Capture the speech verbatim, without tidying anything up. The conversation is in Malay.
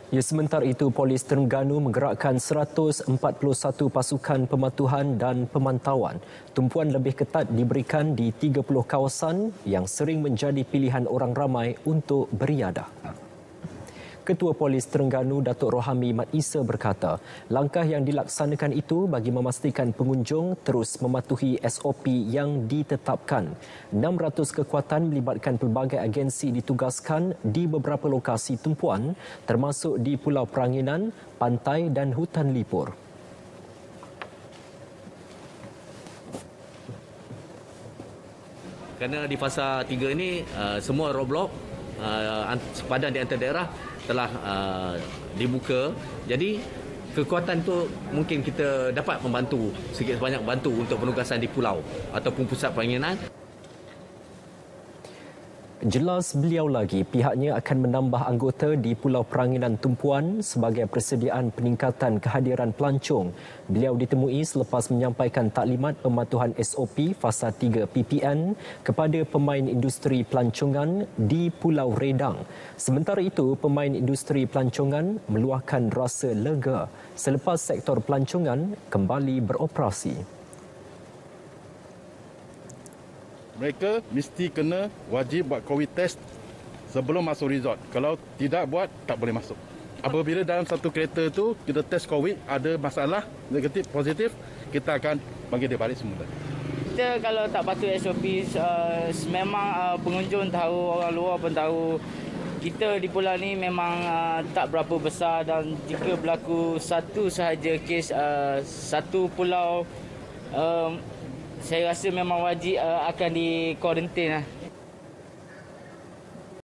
Ya, sementara itu, Polis Terengganu menggerakkan seratus empat puluh satu pasukan pematuhan dan pemantauan. Tumpuan lebih ketat diberikan di tiga puluh kawasan yang sering menjadi pilihan orang ramai untuk beriadah. Ketua Polis Terengganu, Datuk Rohami Mat Isa berkata, langkah yang dilaksanakan itu bagi memastikan pengunjung terus mematuhi S O P yang ditetapkan. enam ratus kekuatan melibatkan pelbagai agensi ditugaskan di beberapa lokasi tumpuan termasuk di Pulau Peranginan, pantai dan hutan lipur. Kerana di fasa tiga ini uh, semua roadblock uh, sepadan di antara daerah telah uh, dibuka. Jadi kekuatan itu mungkin kita dapat membantu sikit sebanyak bantu untuk penugasan di pulau ataupun pusat peranginan. Jelas beliau lagi, pihaknya akan menambah anggota di Pulau Peranginan Tumpuan sebagai persediaan peningkatan kehadiran pelancong. Beliau ditemui selepas menyampaikan taklimat pematuhan S O P Fasa tiga P P N kepada pemain industri pelancongan di Pulau Redang. Sementara itu, pemain industri pelancongan meluahkan rasa lega selepas sektor pelancongan kembali beroperasi. Mereka mesti kena wajib buat COVID test sebelum masuk resort. Kalau tidak buat, tak boleh masuk. Apabila dalam satu kereta itu kita test COVID, ada masalah negatif, positif, kita akan bagi dia balik semula. Kita kalau tak patuh S O P, uh, memang uh, pengunjung tahu, orang luar pun tahu. Kita di pulau ni memang uh, tak berapa besar dan jika berlaku satu sahaja kes uh, satu pulau, uh, saya rasa memang wajib uh, akan di kuarantin lah.